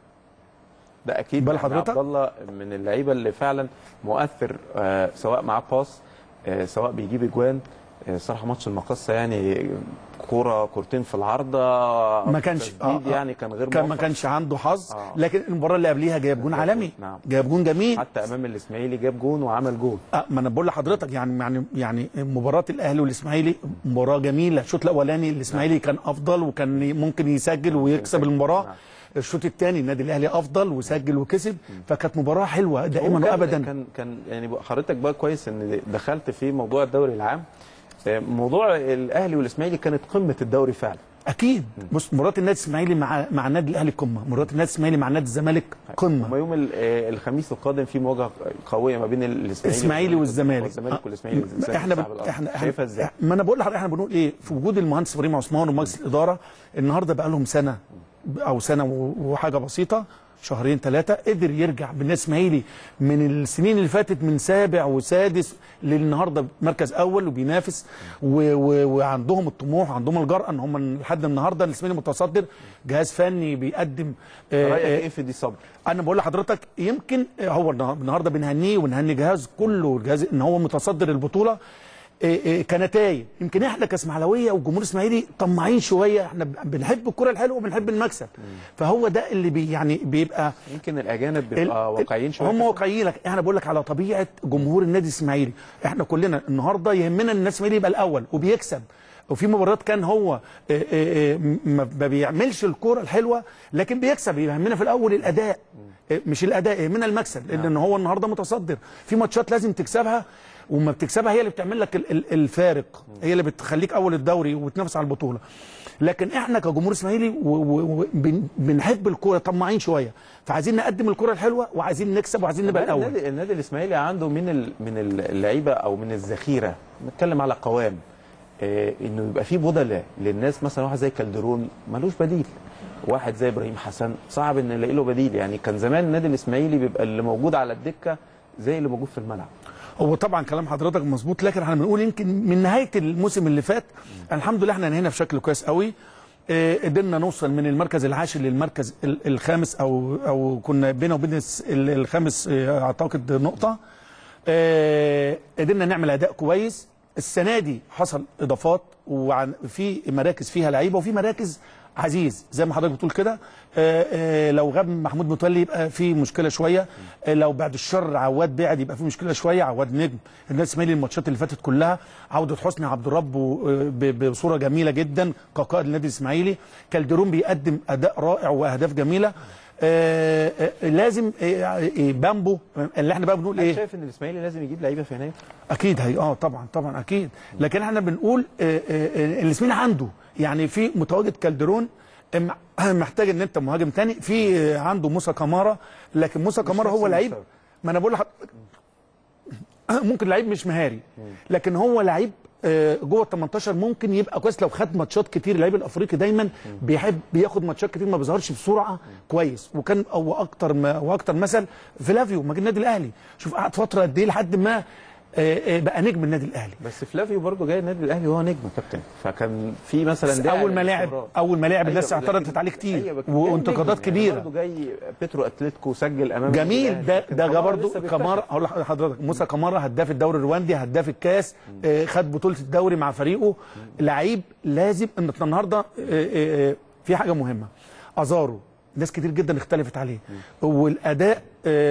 ده اكيد. بال حضرتك عبد الله من اللعيبه اللي فعلا مؤثر، آه سواء معاه باص، آه سواء بيجيب اجوان. آه صراحه ماتش المقصه يعني كوره كورتين في العارضه ما كانش آه يعني كان غير كان ما كانش عنده حظ. آه لكن المباراه اللي قبليها جايب جون عالمي. نعم. جايب جون جميل حتى امام الاسماعيلي جاب جون وعمل جول. آه ما انا بقول لحضرتك يعني يعني يعني مباراه الاهلي والاسماعيلي مباراه جميله. الشوط الاولاني الاسماعيلي نعم. كان افضل وكان ممكن يسجل ويكسب المباراه. نعم. الشوط الثاني النادي الاهلي افضل وسجل وكسب. فكانت مباراه حلوه دائما وابدا. كان كان يعني حضرتك بقى كويس ان دخلت في موضوع الدوري العام. موضوع الاهلي والاسماعيلي كانت قمه الدوري فعلا. اكيد. بص مباراه النادي الاسماعيلي مع مع النادي الاهلي قمه، مباراه النادي الاسماعيلي مع نادي الزمالك قمه. وما يوم الخميس القادم في مواجهه قويه ما بين الاسماعيلي والزمالك. والزمالك والاسماعيلي. احنا ب... احنا شايفها ازاي؟ ما انا بقول لحضرتك احنا بنقول ايه في وجود المهندس ابراهيم عثمان ومجلس الاداره. النهارده بقى لهم سنه او سنه وحاجه بسيطه، شهرين ثلاثه، قدر يرجع بالنادي الاسماعيلي من السنين اللي فاتت من سابع وسادس للنهارده مركز اول وبينافس. و... و... وعندهم الطموح وعندهم الجرأه ان هم لحد النهارده الاسماعيلي متصدر. جهاز فني بيقدم. آه رايك ايه في دي صبر؟ انا بقول لحضرتك يمكن هو النهارده بنهنيه وبنهني جهاز كله الجهاز ان هو متصدر البطوله. إيه إيه كنتائج. يمكن احنا كاسماعيلاويه والجمهور الاسماعيلي طماعين شويه. احنا بنحب الكره الحلوه وبنحب المكسب. فهو ده اللي بي يعني بيبقى يمكن الاجانب بيبقى واقعيين شويه. هم واقعيين. لك احنا بقول لك على طبيعه جمهور النادي الاسماعيلي. احنا كلنا النهارده يهمنا ان النادي الاسماعيلي يبقى الاول وبيكسب. وفي مباريات كان هو إيه ما بيعملش الكره الحلوه لكن بيكسب. يهمنا في الاول الاداء مش الاداء، يهمنا المكسب. لان هو النهارده متصدر. في ماتشات لازم تكسبها وما بتكسبها هي اللي بتعمل لك الفارق، هي اللي بتخليك اول الدوري وتنافس على البطوله. لكن احنا كجمهور اسماعيلي بنحب الكوره طماعين شويه، فعايزين نقدم الكوره الحلوه وعايزين نكسب وعايزين نبقى الاول. النادي النادي الاسماعيلي عنده من من اللعيبه او من الذخيره، نتكلم على قوام، إيه انه يبقى في بدلاء للناس. مثلا واحد زي كالدرون ملوش بديل، واحد زي ابراهيم حسن صعب ان نلاقي له بديل. يعني كان زمان النادي الاسماعيلي بيبقى اللي موجود على الدكه زي اللي موجود في الملعب. هو طبعا كلام حضرتك مظبوط، لكن احنا بنقول يمكن من نهايه الموسم اللي فات الحمد لله احنا نهينا بشكل كويس قوي. قدرنا نوصل من المركز العاشر للمركز الخامس او او كنا بينا وبين الخامس اعتقد نقطه. قدرنا نعمل اداء كويس. السنه دي حصل اضافات وفي مراكز فيها لعيبه وفي مراكز عزيز زي ما حضرتك بتقول كده، آه، آه، لو غاب محمود متولي يبقى في مشكله شويه، آه، لو بعد الشر عواد بعد يبقى في مشكله شويه. عواد نجم النادي الاسماعيلي الماتشات اللي فاتت كلها، عوده حسني عبد الرب بصوره جميله جدا كقائد النادي الاسماعيلي، كالدرون بيقدم اداء رائع واهداف جميله. آه آه لازم آه بامبو اللي احنا بقى بنقول ايه؟ شايف ان الاسماعيلي لازم يجيب لعيبه في يناير؟ اكيد هي اه طبعا طبعا اكيد، لكن احنا بنقول آه آه الاسماعيلي عنده يعني في متواجد كالدرون، محتاج ان انت مهاجم تاني في آه عنده موسى كمارة، لكن موسى كمارة هو لعيب، ما انا بقول لحضرتك ممكن لعيب مش مهاري، لكن هو لعيب جوه ال تمنتاشر ممكن يبقى كويس لو خد ماتشات كتير. اللعيب الافريقي دايما بيحب بياخد ماتشات كتير، ما بيظهرش بسرعه كويس، وكان او اكتر ما واكتر مثل فلافيو ما جه النادي الاهلي، شوف قعد فتره قد ايه لحد ما بقى نجم النادي الاهلي. بس فلافيو برضه جاي النادي الاهلي وهو نجم كابتن، فكان في مثلا اول ما لعب اول ما لعب الناس اعترضت عليه كتير، أيوة وانتقادات كبيره. برضه جاي بيترو اتلتيكو سجل امام جميل، ده ده برضه كمارة. هقول لحضرتك موسى كمارة هداف الدوري الرواندي، هداف الكاس، آه خد بطوله الدوري مع فريقه، لعيب لازم. ان النهارده آه آه في حاجه مهمه، ازارو ناس كتير جدا اختلفت عليه، والاداء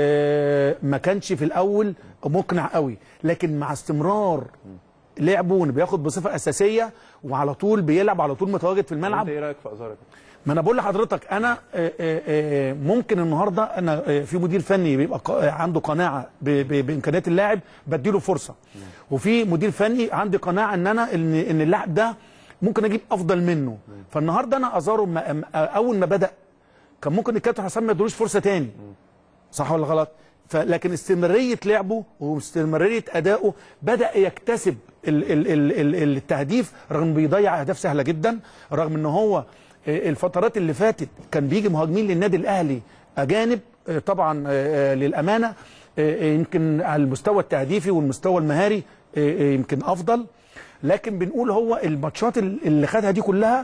آه ما كانش في الاول مقنع قوي، لكن مع استمرار لعبه بياخد بصفه اساسيه وعلى طول بيلعب، على طول متواجد في الملعب. انت ايه رايك في ازارو؟ ما انا بقول لحضرتك انا آآ آآ ممكن النهارده انا في مدير فني بيبقى عنده قناعه بامكانيات اللاعب بديله فرصه، وفي مدير فني عندي قناعه ان انا ان ان اللاعب ده ممكن اجيب افضل منه. فالنهارده انا ازارو اول ما بدا كان ممكن الكابتن حسام ما يدولوش فرصه تاني، صح ولا غلط؟ فلكن استمراريه لعبه واستمراريه ادائه بدا يكتسب ال ال ال ال التهديف، رغم بيضيع اهداف سهله جدا، رغم ان هو الفترات اللي فاتت كان بيجي مهاجمين للنادي الاهلي اجانب طبعا للامانه، يمكن على المستوى التهديفي والمستوى المهاري يمكن افضل، لكن بنقول هو الماتشات اللي خدها دي كلها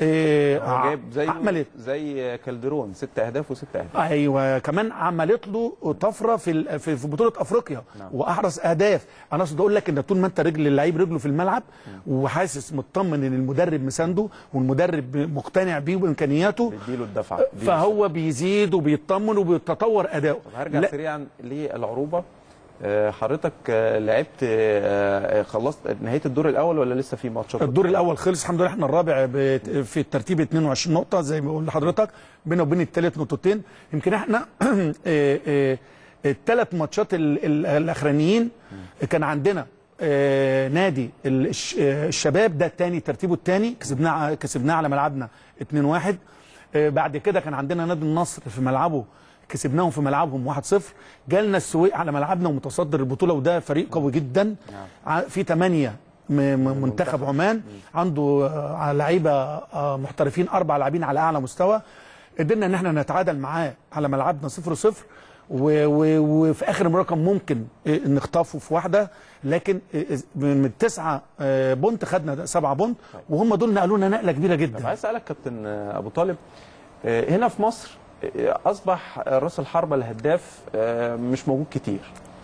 هو جايب زي عملت زي كالدرون ست اهداف وست اهداف. ايوه كمان عملت له طفره في في بطوله افريقيا. نعم. واحرز اهداف. انا اقصد اقول لك ان طول ما انت رجل اللعيب رجله في الملعب وحاسس مطمن ان المدرب مسانده والمدرب مقتنع بيه وبامكانياته بيديله الدفعه، فهو بيزيد وبيطمن وبيتطور اداؤه. هرجع لا. سريعا للعروبه، حضرتك لعبت خلصت نهايه الدور الاول ولا لسه في ماتشات؟ الدور الاول خلص الحمد لله، احنا الرابع في الترتيب اتنين وعشرين نقطه زي ما بقول لحضرتك، بينا وبين الثالث نقطتين. يمكن احنا الثلاث ماتشات الاخرانيين كان عندنا نادي الشباب ده الثاني ترتيبه الثاني، كسبناه كسبناه على ملعبنا اتنين واحد. بعد كده كان عندنا نادي النصر في ملعبه كسبناهم في ملعبهم واحد صفر. جالنا السويق على ملعبنا ومتصدر البطوله، وده فريق قوي جدا. نعم. في ثمانية منتخب عمان عنده لعيبه محترفين، اربع لاعبين على اعلى مستوى. قدرنا ان احنا نتعادل معاه على ملعبنا صفر صفر، وفي اخر المباراه كان ممكن نخطفه في واحده، لكن من التسعه بونت خدنا سبعه بونت، وهم دول نقلونا نقله كبيره جدا. طب عايز اسالك كابتن ابو طالب، هنا في مصر اصبح راس الحربه الهداف مش موجود كتير،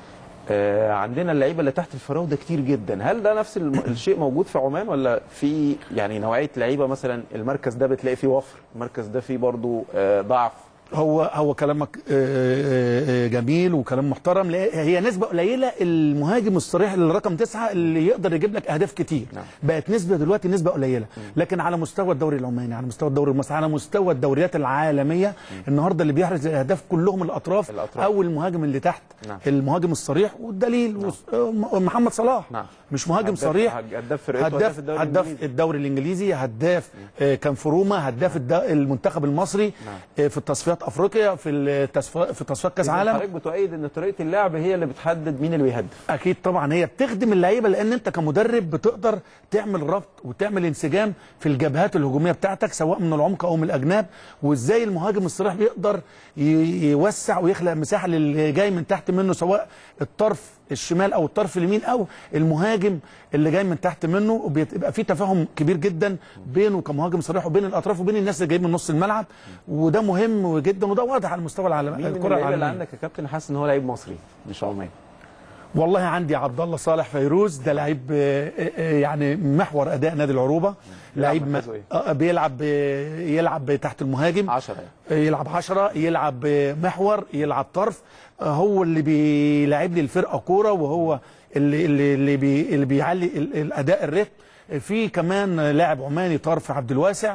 عندنا اللعيبه اللي تحت الفراوده كتير جدا، هل ده نفس الشيء موجود في عمان ولا في يعني نوعيه لعيبه مثلا المركز ده بتلاقي فيه وفر، المركز ده فيه برضو ضعف؟ هو هو كلامك جميل وكلام محترم، هي نسبه قليله المهاجم الصريح للرقم تسعة اللي يقدر يجيب لك اهداف كتير. نعم. بقت نسبه دلوقتي نسبه قليله، لكن على مستوى الدوري العماني، على مستوى الدوري المصري، على مستوى الدوريات العالميه، النهارده اللي بيحرز الاهداف كلهم الاطراف, الأطراف. او المهاجم اللي تحت. نعم. المهاجم الصريح، والدليل نعم. محمد صلاح. نعم. مش مهاجم هداف صريح، هداف فرقته، هداف الدوري, هداف الدوري الانجليزي، هداف آه كان في روما، هداف المنتخب المصري. نعم. آه في التصفيات افريقيا، في التصفيات في تصفيات كاس عالم. حضرتك بتؤيد ان طريقه اللعب هي اللي بتحدد مين اللي بيهدف؟ اكيد طبعا، هي بتخدم اللعيبه، لان انت كمدرب بتقدر تعمل ربط وتعمل انسجام في الجبهات الهجوميه بتاعتك سواء من العمق او من الاجناب، وازاي المهاجم الصريح بيقدر يوسع ويخلق مساحه للي جاي من تحت منه، سواء الطرف الشمال او الطرف اليمين او المهاجم اللي جاي من تحت منه، بيبقى في تفاهم كبير جدا بينه كمهاجم صريح وبين الاطراف وبين الناس اللي جايين من نص الملعب، وده مهم جدا وده واضح على المستوى العالمي. الكره العالميه اللي عندك يا كابتن حاسس ان هو لعيب مصري مش عماني؟ والله عندي عبد الله صالح فيروز، ده لعيب يعني محور اداء نادي العروبه، لعيب بيلعب يلعب تحت المهاجم عشرة، يلعب عشرة، يلعب محور، يلعب طرف، هو اللي بيلعب لي الفرقه كوره، وهو اللي اللي اللي, بي اللي بيعلي الاداء الريتم. في كمان لاعب عماني طرف عبد الواسع،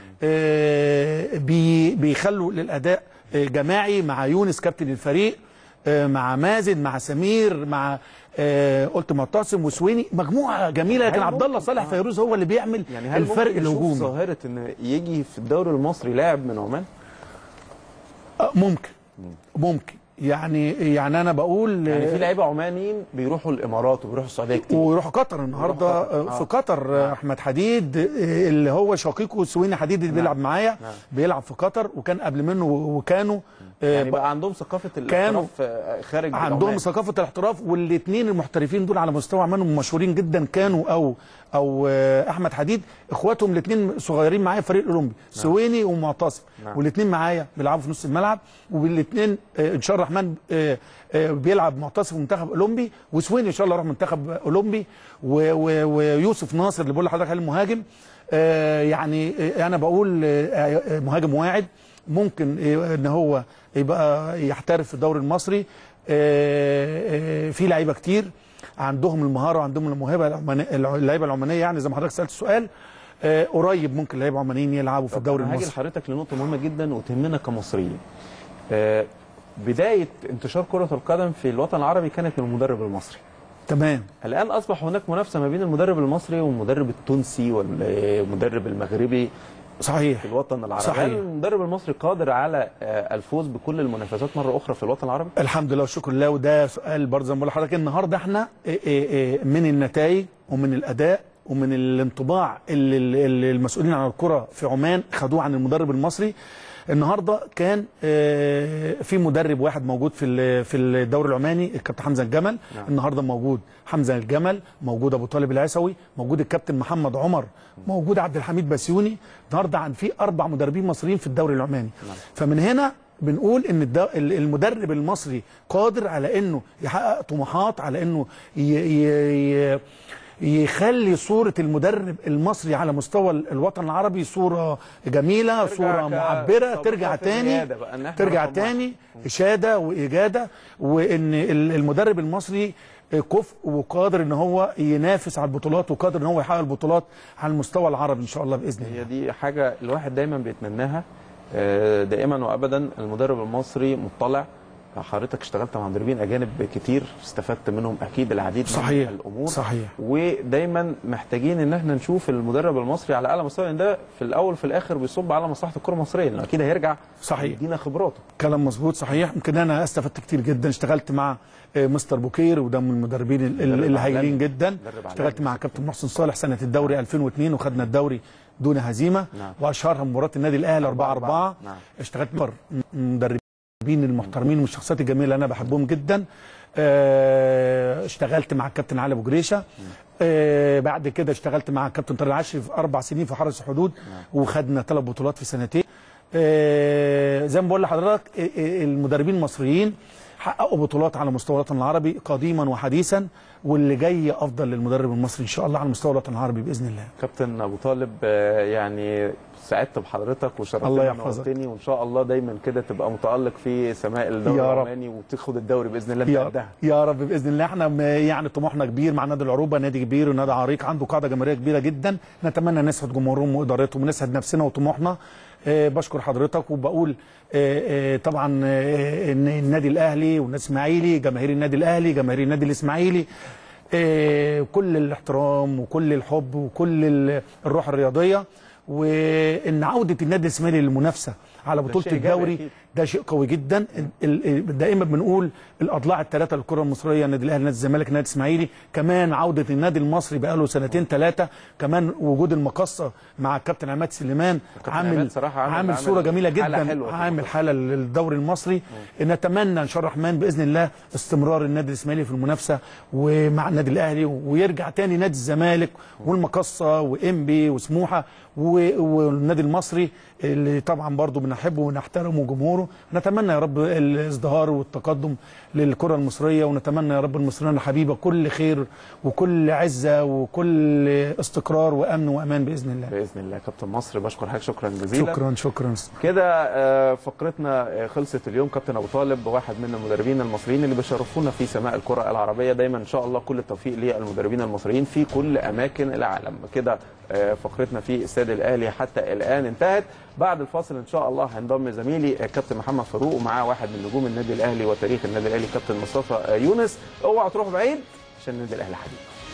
بي بيخلوا للاداء جماعي مع يونس كابتن الفريق، مع مازن، مع سمير، مع آه قلت معتصم وسويني، مجموعه جميله. لكن عبد الله صالح فيروز هو اللي بيعمل يعني الفرق الهجومي. ظاهره ان يجي في الدوري المصري لاعب من عمان؟ آه ممكن ممكن يعني يعني انا بقول يعني في لعيبه عمانيين بيروحوا الامارات وبيروحوا السعوديه كتير، ويروحوا قطر النهارده. آه. في قطر آه. احمد حديد اللي هو شقيقه سويني حديد اللي نعم. بيلعب معايا نعم. بيلعب في قطر، وكان قبل منه وكانوا يعني بقى عندهم ثقافه الاحتراف خارج عندهم العمان. ثقافه الاحتراف، والاثنين المحترفين دول على مستوى عمان مشهورين جدا كانوا، او او احمد حديد اخواتهم الاثنين صغيرين معايا في فريق الاولمبي نعم. سويني ومعتصم نعم. والاثنين معايا بيلعبوا في نص الملعب، والاثنين ان شاء الله الرحمن بيلعب معتصم في منتخب اولمبي، وسويني ان شاء الله يروح منتخب اولمبي، ويوسف ناصر اللي بقول لحضرتك عليه المهاجم. يعني انا بقول مهاجم واعد ممكن ان هو يبقى يحترف في الدوري المصري. في لعيبه كتير عندهم المهاره وعندهم الموهبه، اللعيبه العمانيه يعني زي ما حضرتك سالت السؤال، قريب ممكن لعيبه عمانيين يلعبوا في الدوري المصري. هاجي لحضرتك لنقطه مهمه جدا وتهمنا كمصريين. بدايه انتشار كره القدم في الوطن العربي كانت من المدرب المصري. تمام. الان اصبح هناك منافسه ما بين المدرب المصري والمدرب التونسي والمدرب المغربي. صحيح. في الوطن العربي. صحيح. هل المدرب المصري قادر على الفوز بكل المنافسات مره اخرى في الوطن العربي؟ الحمد لله والشكر لله، وده سؤال برضه زي ما بقول لحضرتك النهارده احنا من النتائج ومن الاداء ومن الانطباع اللي المسؤولين عن الكره في عمان خدوه عن المدرب المصري. النهارده كان في مدرب واحد موجود في في الدوري العماني الكابتن حمزه الجمل نعم. النهارده موجود حمزه الجمل، موجود ابو طالب العيسوي، موجود الكابتن محمد عمر، موجود عبد الحميد بسيوني. النهارده عن في اربع مدربين مصريين في الدوري العماني نعم. فمن هنا بنقول ان المدرب المصري قادر على انه يحقق طموحات، على انه ي ي يخلي صورة المدرب المصري على مستوى الوطن العربي صورة جميلة، صورة معبرة، ترجع تاني ترجع تاني إشادة وإجادة، وإن المدرب المصري كفء وقادر ان هو ينافس على البطولات، وقادر ان هو يحقق البطولات على المستوى العربي ان شاء الله باذن الله. هي دي حاجه الواحد دايما بيتمناها دائما وابدا. المدرب المصري مطلع، حضرتك اشتغلت مع مدربين اجانب كتير، استفدت منهم اكيد العديد صحيح. من الامور. صحيح. ودايما محتاجين ان احنا نشوف المدرب المصري على اعلى مستوى، لان ده في الاول وفي الاخر بيصب على مصلحه الكره المصريه، لانه اكيد هيرجع صحيح يدينا خبراته. كلام مظبوط صحيح. يمكن انا استفدت كتير جدا، اشتغلت مع مستر بوكير وده من المدربين اللي هايلين جدا. اشتغلت مع كابتن محسن صالح سنه الدوري ألفين واثنين وخدنا الدوري دون هزيمه نعم. واشهرها مباراه النادي الاهلي أربعة أربعة نعم. اشتغلت مع مدربين المحترمين والشخصيات الجميله اللي انا بحبهم جدا. اشتغلت مع الكابتن علي ابو جريشه، بعد كده اشتغلت مع الكابتن طارق العشري في اربع سنين في حرس الحدود وخدنا ثلاث بطولات في سنتين. زي ما بقول لحضرتك المدربين المصريين حققوا بطولات على مستوى الوطن العربي قديما وحديثا، واللي جاي افضل للمدرب المصري ان شاء الله على مستوى الوطن العربي باذن الله. كابتن ابو طالب يعني سعدت بحضرتك وشرفتني الله يحفظك، وان شاء الله دايما كده تبقى متالق في سماء الدوري العماني وتاخد الدوري باذن الله يا رب. يا رب باذن الله. احنا يعني طموحنا كبير مع نادي العروبه، نادي كبير ونادي عريق عنده قاعده جماهيريه كبيره جدا، نتمنى نسعد جمهورهم وادارتهم ونسعد نفسنا وطموحنا. أه بشكر حضرتك وبقول أه أه طبعا أه النادي الاهلي والنادي الاسماعيلي، جماهير النادي الاهلي، جماهير النادي الاسماعيلي، أه كل الاحترام وكل الحب وكل الروح الرياضيه، وان عوده النادي الاسماعيلي للمنافسه على بطوله الدوري ده شيء قوي جدا. دائما بنقول الاضلاع الثلاثه للكره المصريه، النادي الاهلي، نادي الزمالك، النادي الاسماعيلي، كمان عوده النادي المصري بقى له سنتين ثلاثه، كمان وجود المقصه مع الكابتن عماد سليمان عامل عامل صوره جميله جدا، عامل حاله للدوري المصري. نتمنى ان شاء الله الرحمن باذن الله استمرار النادي الاسماعيلي في المنافسه ومع النادي الاهلي، ويرجع تاني نادي الزمالك والمقصه وانبي وسموحه والنادي المصري اللي طبعا برضه بنحبه ونحترمه جمهوره كله. نتمنى يا رب الازدهار والتقدم للكره المصريه، ونتمنى يا رب المصريين الحبيبه كل خير وكل عزه وكل استقرار وامن وامان باذن الله. باذن الله. كابتن مصر بشكر حضرتك شكرا جزيلا. شكرا شكرا كده فقرتنا خلصت اليوم. كابتن ابو طالب واحد من المدربين المصريين اللي بيشرفونا في سماء الكره العربيه. دايما ان شاء الله كل التوفيق للمدربين المصريين في كل اماكن العالم. كده فقرتنا في استاد الاهلي حتى الان انتهت. بعد الفاصل ان شاء الله هينضم زميلي كابتن محمد فاروق ومعاه واحد من نجوم النادي الاهلي وتاريخ النادي الاهلي كابتن مصطفى يونس. اوعى تروح بعيد عشان النادي الاهلي حبيبي.